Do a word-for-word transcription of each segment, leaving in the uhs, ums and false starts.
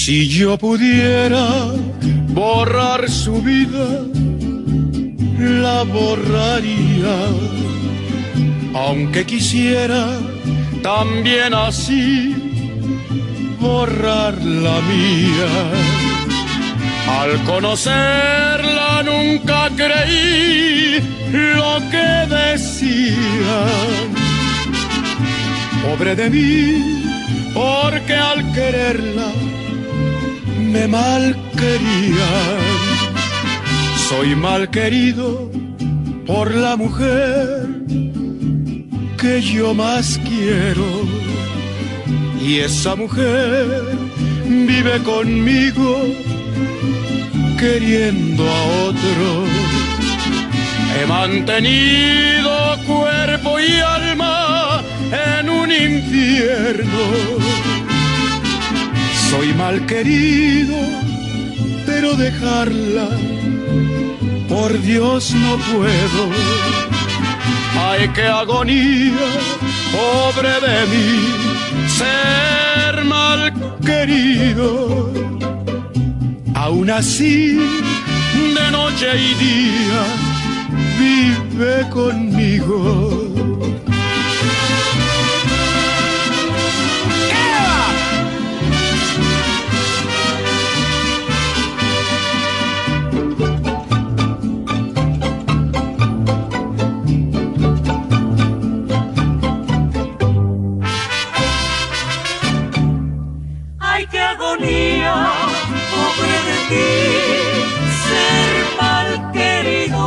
Si yo pudiera borrar su vida, la borraría, aunque quisiera también así borrar la mía. Al conocerla nunca creí lo que decían. Pobre de mí, porque al quererla me malquerían. Soy mal querido por la mujer que yo más quiero, y esa mujer vive conmigo queriendo a otro. He mantenido cuerpo y alma en un infierno. Soy mal querido, pero dejarla, por Dios no puedo. Ay, qué agonía, pobre de mí, ser mal querido. Aún así, de noche y día, vive conmigo. Ay, qué agonía, pobre de ti, ser mal querido.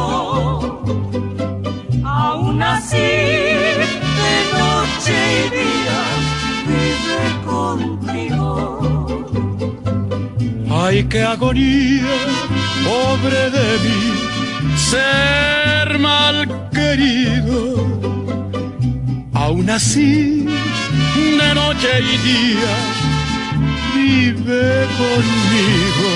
Aún así, de noche y día, vive contigo. Ay, qué agonía, pobre de mí, ser mal querido. Aún así, de noche y día, vive conmigo.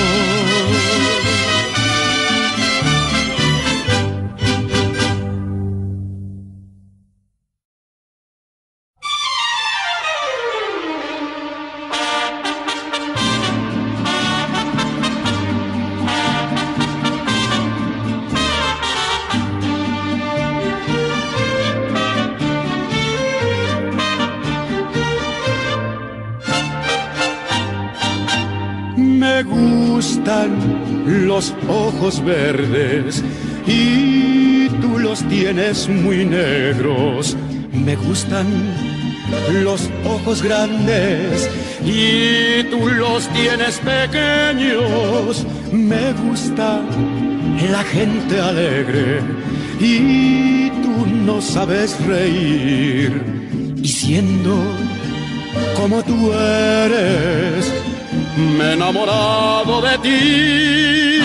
Me gustan los ojos verdes y tú los tienes muy negros. Me gustan los ojos grandes y tú los tienes pequeños. Me gusta la gente alegre y tú no sabes reír. Y siendo como tú eres, me he enamorado de ti.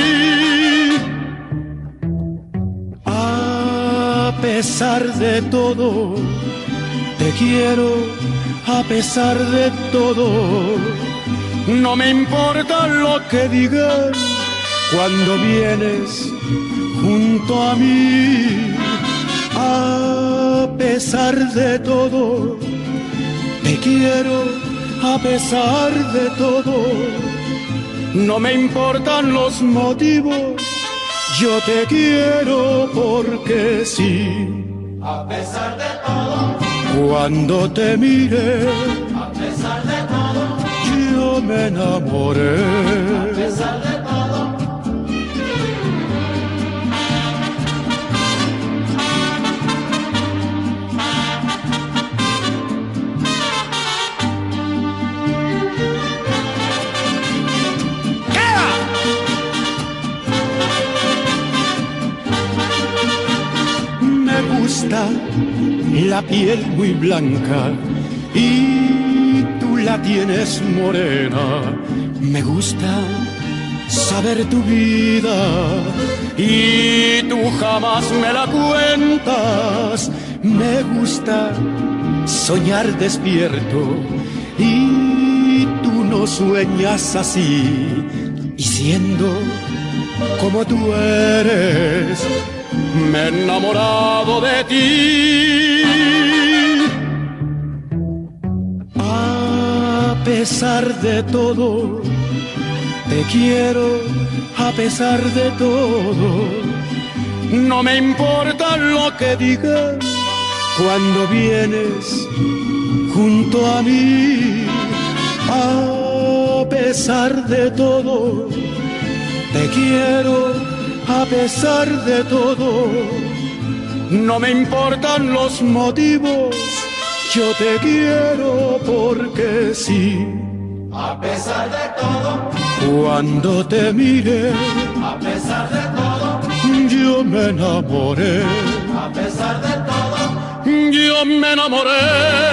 A pesar de todo, te quiero a pesar de todo. No me importa lo que digan cuando vienes junto a mí. A pesar de todo, te quiero a pesar de todo. No me importan los motivos, yo te quiero porque sí. A pesar de todo, cuando te miré, a pesar de todo, yo me enamoré. a pesar de todo. La piel muy blanca y tú la tienes morena. Me gusta saber tu vida y tú jamás me la cuentas. Me gusta soñar despierto y tú no sueñas así. Y siendo como tú eres, me he enamorado de ti. A pesar de todo, te quiero a pesar de todo. No me importa lo que digas cuando vienes junto a mí. A pesar de todo, te quiero a pesar de todo. No me importan los motivos, yo te quiero porque sí. A pesar de todo, cuando te miré, a pesar de todo, yo me enamoré. A pesar de todo, yo me enamoré.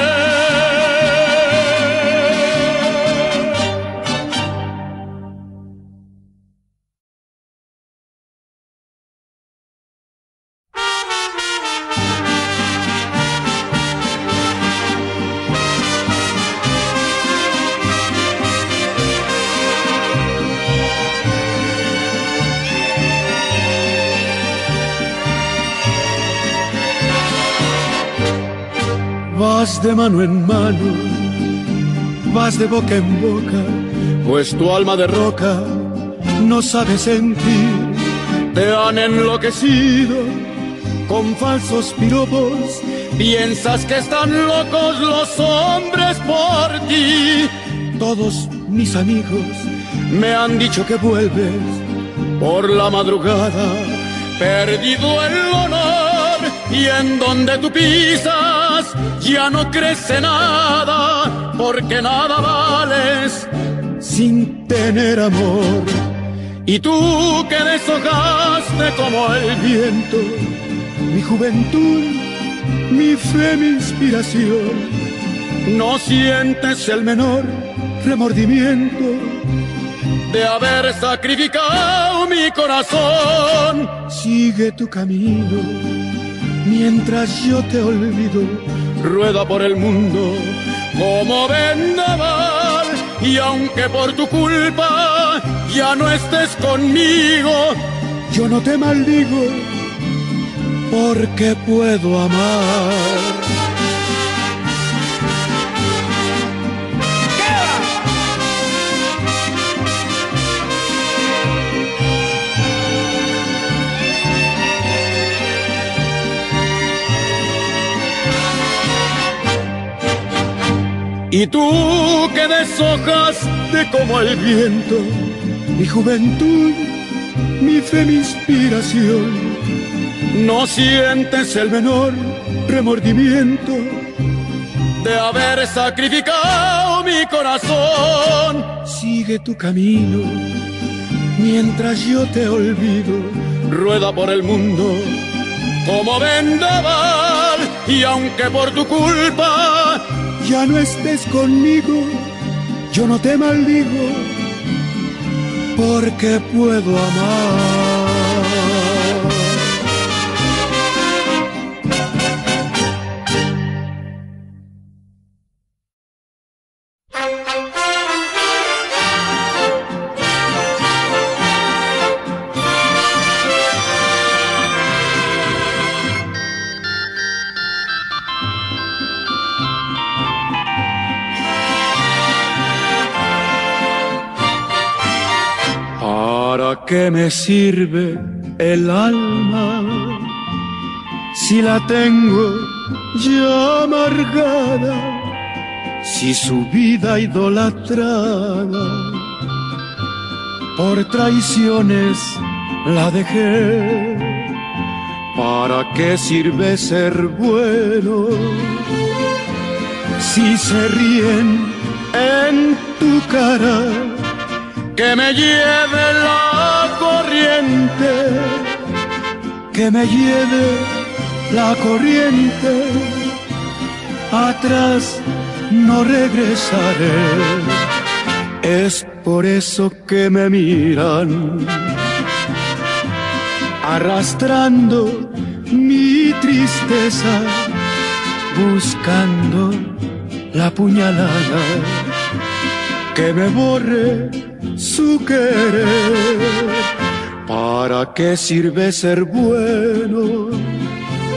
Vas de mano en mano, vas de boca en boca, pues tu alma de roca no sabe sentir. Te han enloquecido con falsos piropos, piensas que están locos los hombres por ti. Todos mis amigos me han dicho que vuelves por la madrugada, perdido el honor, y en donde tú pisas ya no crece nada, porque nada vales sin tener amor. Y tú que deshojaste como el viento mi juventud, mi fe, mi inspiración, no sientes el menor remordimiento de haber sacrificado mi corazón. Sigue tu camino mientras yo te olvido, rueda por el mundo como vendaval, y aunque por tu culpa ya no estés conmigo, yo no te maldigo porque puedo amar. Y tú que deshojaste como el viento mi juventud, mi fe, mi inspiración, no sientes el menor remordimiento de haber sacrificado mi corazón. Sigue tu camino mientras yo te olvido, rueda por el mundo como vendaval, y aunque por tu culpa ya no estés conmigo, yo no te maldigo porque puedo amar. ¿Para qué me sirve el alma si la tengo ya amargada, si su vida idolatrada por traiciones la dejé? ¿Para qué sirve ser bueno si se ríen en tu cara? Que me lleve la corriente, que me lleve la corriente, atrás no regresaré. Es por eso que me miran, arrastrando mi tristeza, buscando la puñalada que me borre su querer. ¿Para qué sirve ser bueno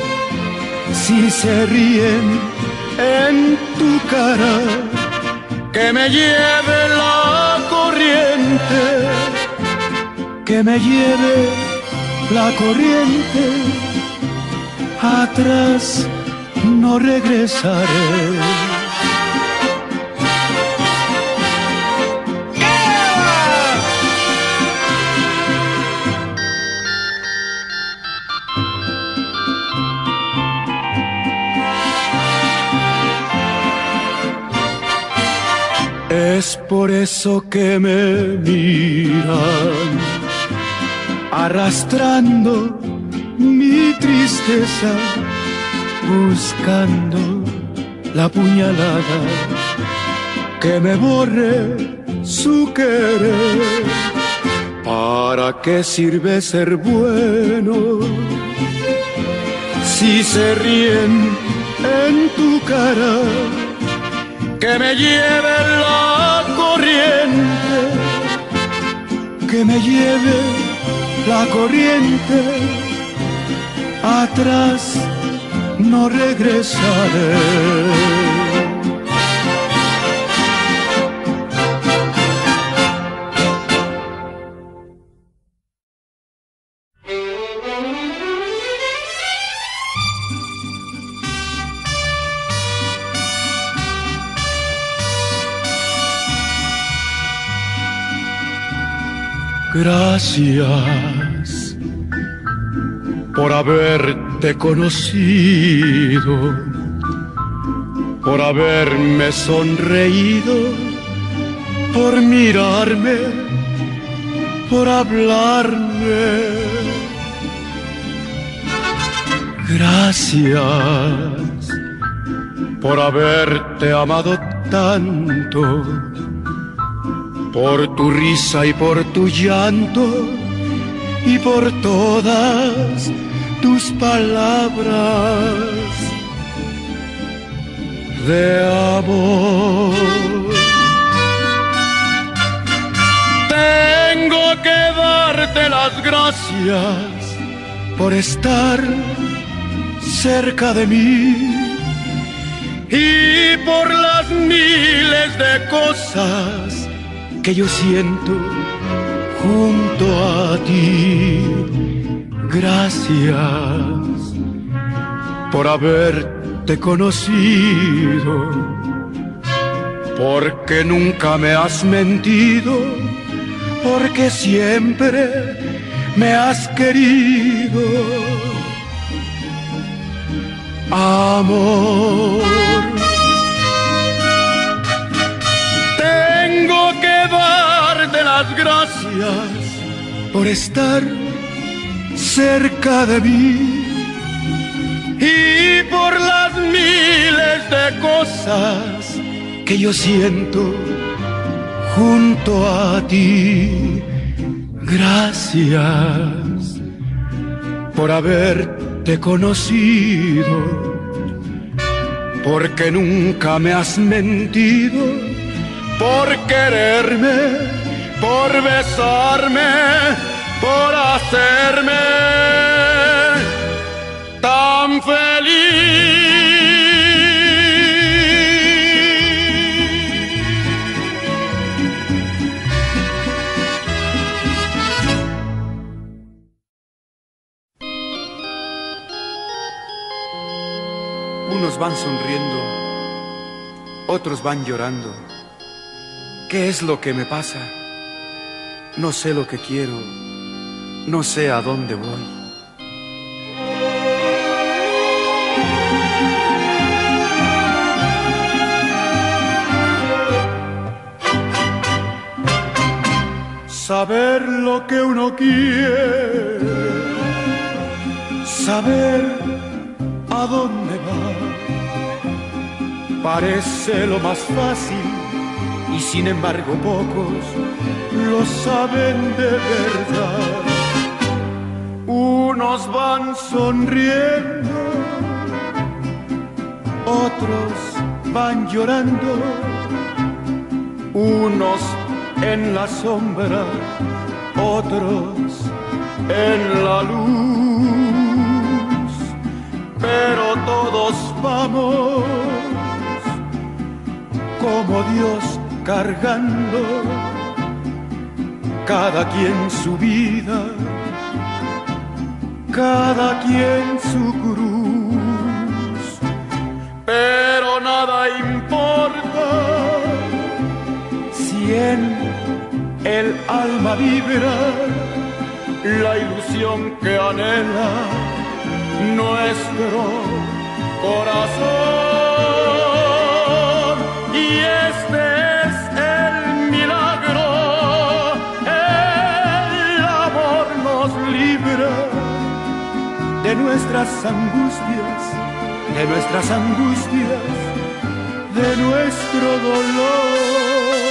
si se ríen en tu cara? que me lleve la corriente, que me lleve la corriente, atrás no regresaré. Es por eso que me miran, arrastrando mi tristeza, buscando la puñalada que me borre su querer. ¿Para qué sirve ser bueno si se ríen en tu cara? Que me lleve la corriente, que me lleve la corriente, atrás no regresaré. Gracias por haberte conocido, por haberme sonreído, por mirarme, por hablarme. Gracias por haberte amado tanto, por tu risa y por tu llanto, y por todas tus palabras de amor. Tengo que darte las gracias por estar cerca de mí y por las miles de cosas que yo siento junto a ti. Gracias por haberte conocido, porque nunca me has mentido, porque siempre me has querido. Amor, tengo que darte las gracias por estar cerca de mí y por las miles de cosas que yo siento junto a ti. Gracias por haberte conocido, porque nunca me has mentido, por quererme, por besarme, por hacerme tan feliz. Unos van sonriendo, otros van llorando. ¿Qué es lo que me pasa? No sé lo que quiero, no sé a dónde voy. Saber lo que uno quiere, saber a dónde va, parece lo más fácil y sin embargo pocos lo saben de verdad. Unos van sonriendo, otros van llorando, unos en la sombra, otros en la luz, pero todos vamos como Dios cargando, cada quien su vida, cada quien su cruz, pero nada importa si en el alma vibra la ilusión que anhela nuestro corazón. Y este es el milagro, el amor nos libra de nuestras angustias, de nuestras angustias, de nuestro dolor.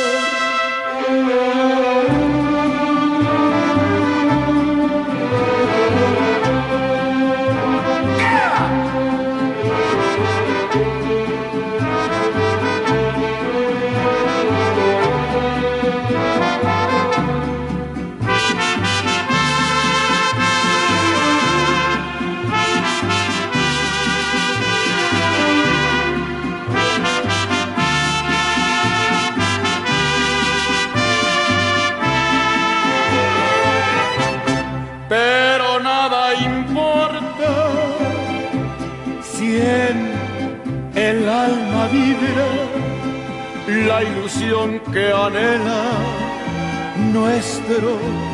El alma vibra la ilusión que anhela nuestro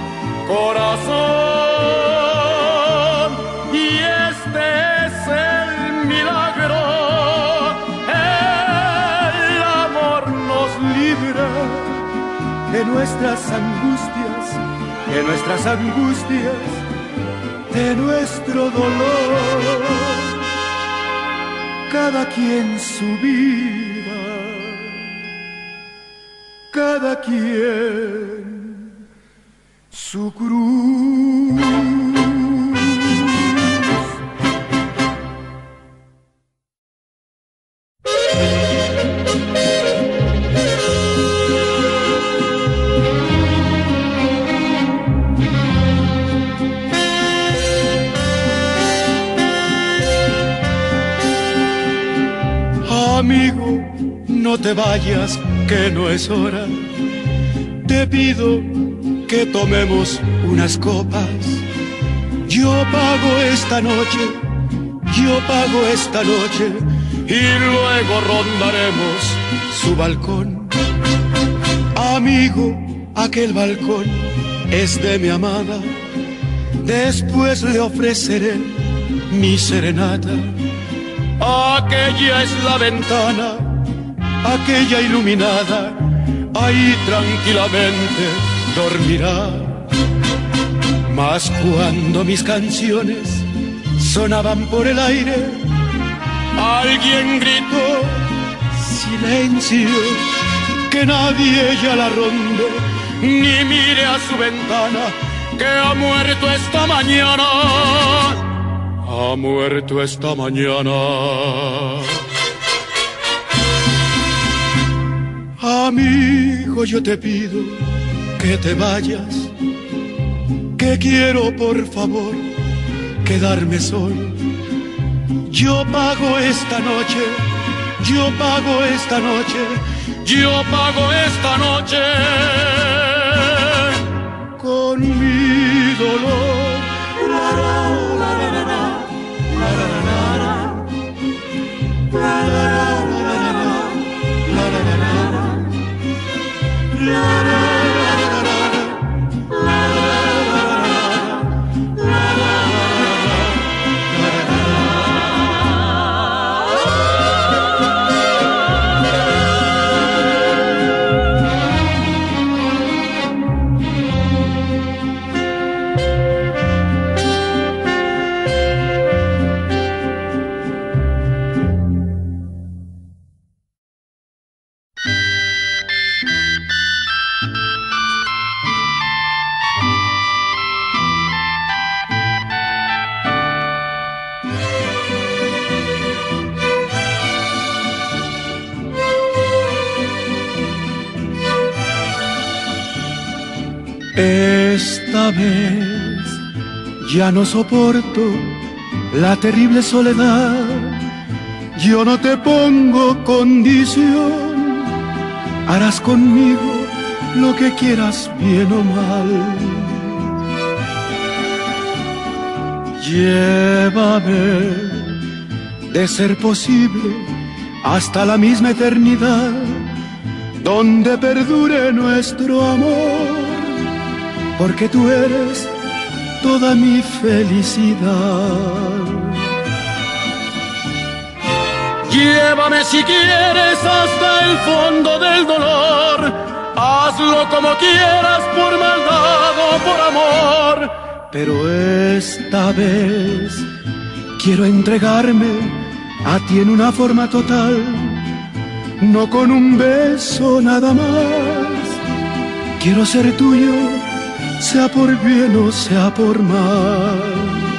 corazón. Y este es el milagro, el amor nos libra de nuestras angustias, de nuestras angustias, de nuestro dolor. Cada quien su vida, cada quien su cruz. Amigo, no te vayas, que no es hora. Te pido que tomemos unas copas. Yo pago esta noche, yo pago esta noche, y luego rondaremos su balcón. Amigo, aquel balcón es de mi amada. Después le ofreceré mi serenata. Aquella es la ventana, aquella iluminada, ahí tranquilamente dormirá. Mas cuando mis canciones sonaban por el aire, alguien gritó: silencio, que nadie ya la ronde, ni mire a su ventana, que ha muerto esta mañana. Ha muerto esta mañana. Amigo, yo te pido que te vayas, que quiero por favor quedarme solo. Yo pago esta noche, yo pago esta noche, yo pago esta noche con mi dolor. La, la, la, la, la, la. La la la la la la la la la. Esta vez ya no soporto la terrible soledad. Yo no te pongo condición, harás conmigo lo que quieras, bien o mal. Llévame, de ser posible, hasta la misma eternidad, donde perdure nuestro amor, porque tú eres toda mi felicidad. Llévame si quieres hasta el fondo del dolor, hazlo como quieras, por maldad o por amor, pero esta vez quiero entregarme a ti en una forma total, no con un beso nada más. Quiero ser tuyo, sea por bien o sea por mal.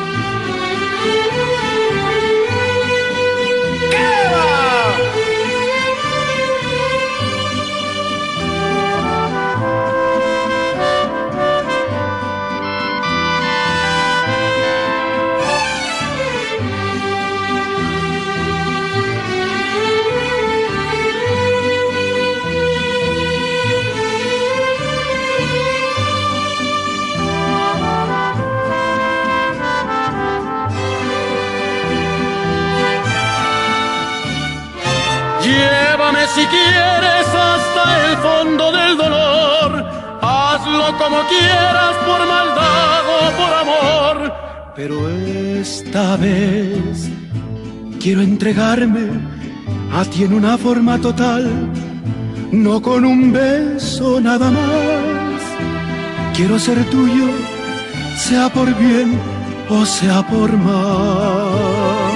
Llévame si quieres hasta el fondo del dolor, hazlo como quieras, por maldad o por amor, pero esta vez quiero entregarme a ti en una forma total, no con un beso nada más. Quiero ser tuyo, sea por bien o sea por mal.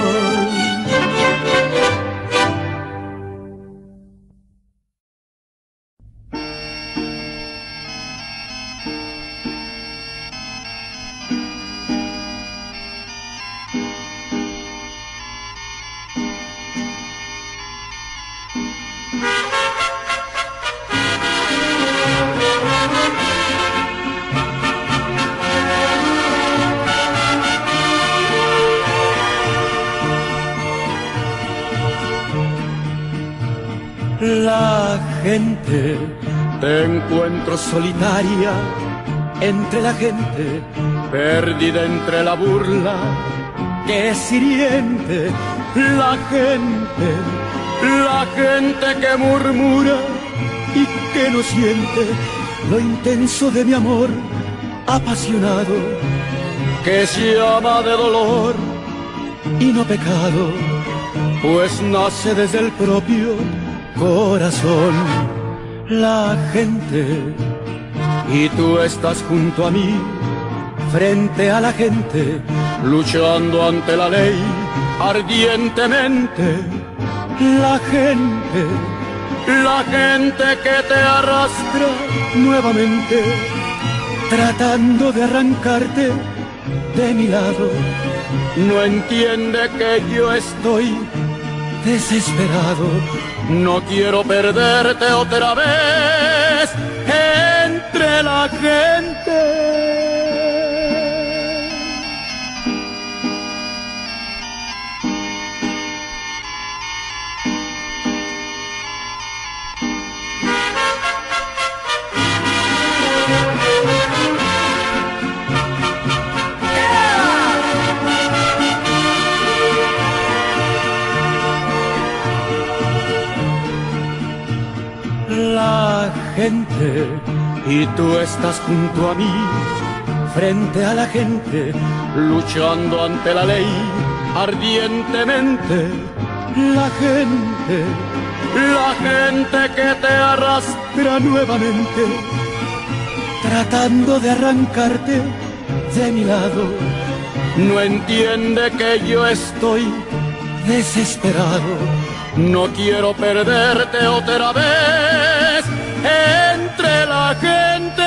La gente, te encuentro solitaria entre la gente, perdida entre la burla que es hiriente. La gente, la gente que murmura y que no siente lo intenso de mi amor apasionado, que se llama de dolor y no pecado, pues nace desde el propio corazón. La gente, y tú estás junto a mí, frente a la gente, luchando ante la ley ardientemente. La gente, la gente que te arrastra nuevamente, tratando de arrancarte de mi lado, no entiende que yo estoy desesperado. No quiero perderte otra vez entre la gente. La gente, y tú estás junto a mí, frente a la gente, luchando ante la ley ardientemente. La gente, la gente que te arrastra nuevamente, tratando de arrancarte de mi lado, no entiende que yo estoy desesperado. No quiero perderte otra vez entre la gente.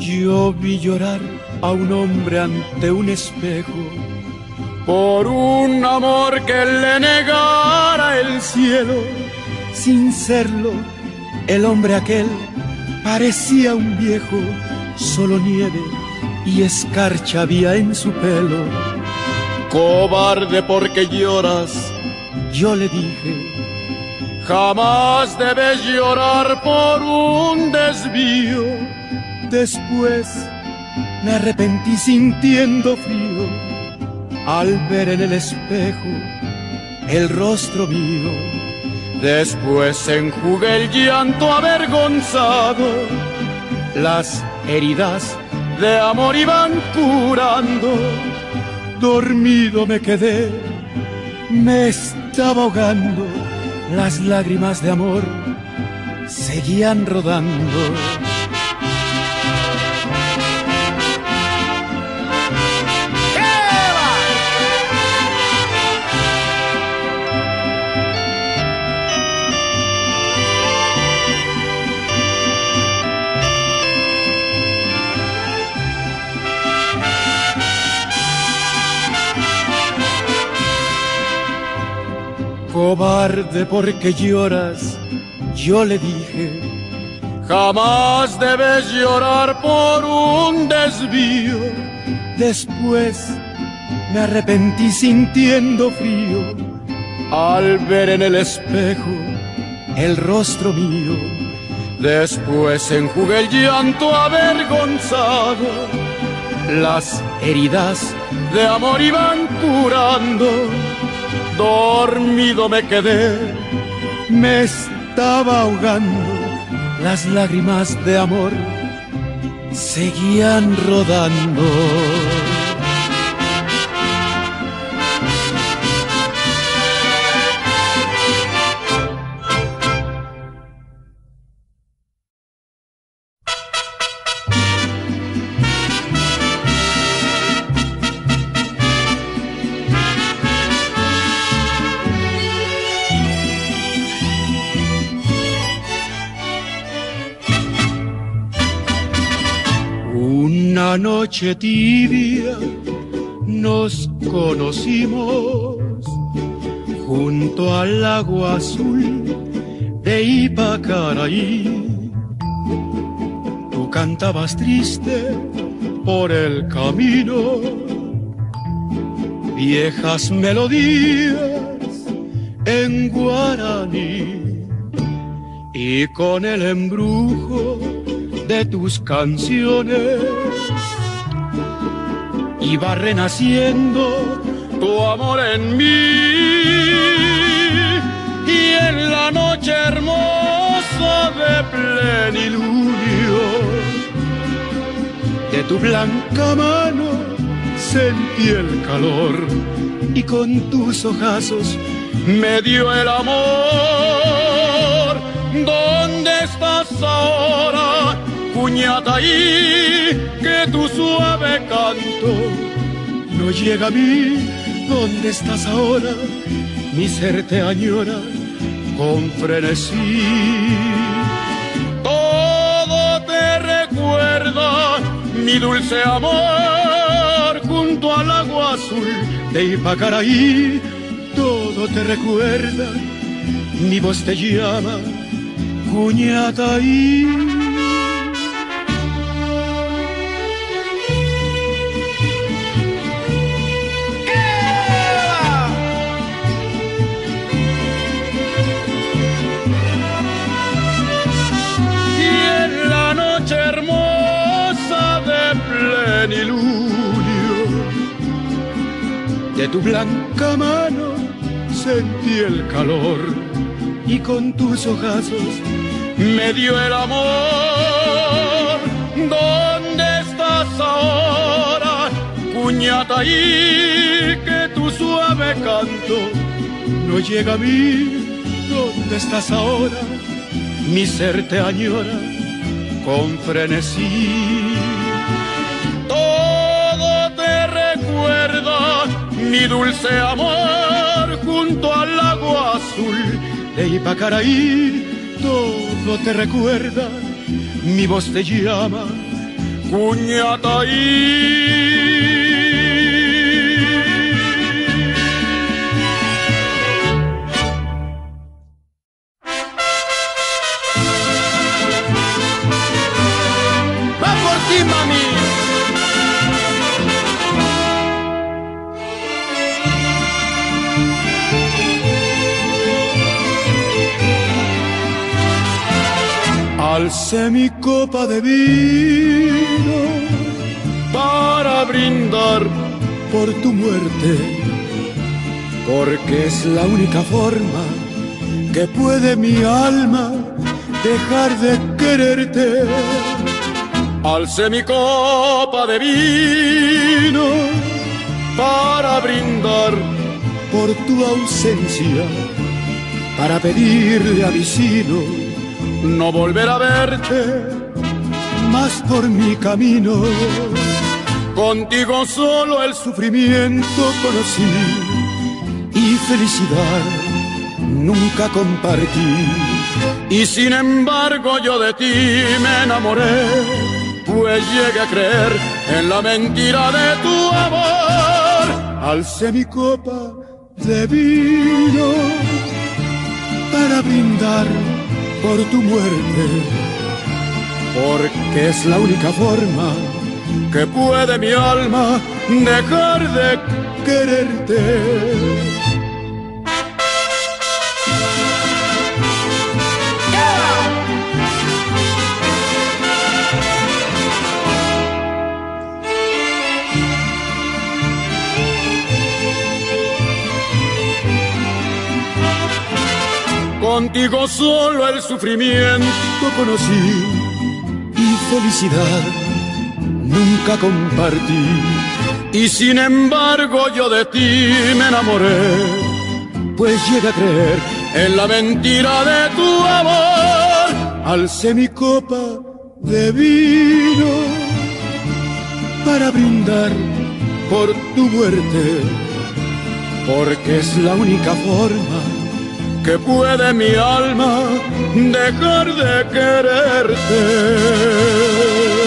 Yo vi llorar a un hombre ante un espejo por un amor que le negara el cielo. Sin serlo, el hombre aquel parecía un viejo, solo nieve y escarcha había en su pelo. Cobarde, porque lloras, yo le dije, jamás debes llorar por un desvío. Después me arrepentí sintiendo frío al ver en el espejo el rostro mío. Después enjugué el llanto avergonzado, las heridas de amor iban curando. Dormido me quedé, me estaba ahogando, las lágrimas de amor seguían rodando. Cobarde, porque lloras, yo le dije, jamás debes llorar por un desvío. Después me arrepentí sintiendo frío al ver en el espejo el rostro mío. Después enjugué el llanto avergonzado, las heridas de amor iban curando. Dormido me quedé, me estaba ahogando, las lágrimas de amor seguían rodando. Una noche tibia nos conocimos junto al lago azul de Ipacaraí. Tú cantabas triste por el camino viejas melodías en guaraní, y con el embrujo de tus canciones iba renaciendo tu amor en mí. Y en la noche hermosa de plenilunio de tu blanca mano sentí el calor, y con tus ojazos me dio el amor. ¿Dónde estás ahora, Cuñataí, que tu suave canto no llega a mí? ¿Dónde estás ahora? Mi ser te añora con frenesí. Todo te recuerda, mi dulce amor, junto al agua azul de Ipacaraí. Todo te recuerda, mi voz te llama, Cuñataí. De tu blanca mano sentí el calor, y con tus ojazos me dio el amor. ¿Dónde estás ahora, Cuñataí, que tu suave canto no llega a mí? ¿Dónde estás ahora? Mi ser te añora con frenesí. Todo te recuerda, mi dulce amor, junto al lago azul de Ipacaraí. Todo te recuerda, mi voz te llama, Cuñataí. Va por ti, mami. Alcé mi copa de vino para brindar por tu muerte, porque es la única forma que puede mi alma dejar de quererte. Alcé mi copa de vino para brindar por tu ausencia, para pedirle a Vicino no volver a verte más por mi camino. Contigo solo el sufrimiento conocí y felicidad nunca compartí. Y sin embargo yo de ti me enamoré, pues llegué a creer en la mentira de tu amor. Alcé mi copa de vino para brindar por tu muerte, porque es la única forma que puede mi alma dejar de quererte. Contigo solo el sufrimiento conocí y felicidad nunca compartí. Y sin embargo yo de ti me enamoré, pues llegué a creer en la mentira de tu amor. Alcé mi copa de vino para brindar por tu muerte, porque es la única forma que puede mi alma dejar de quererte.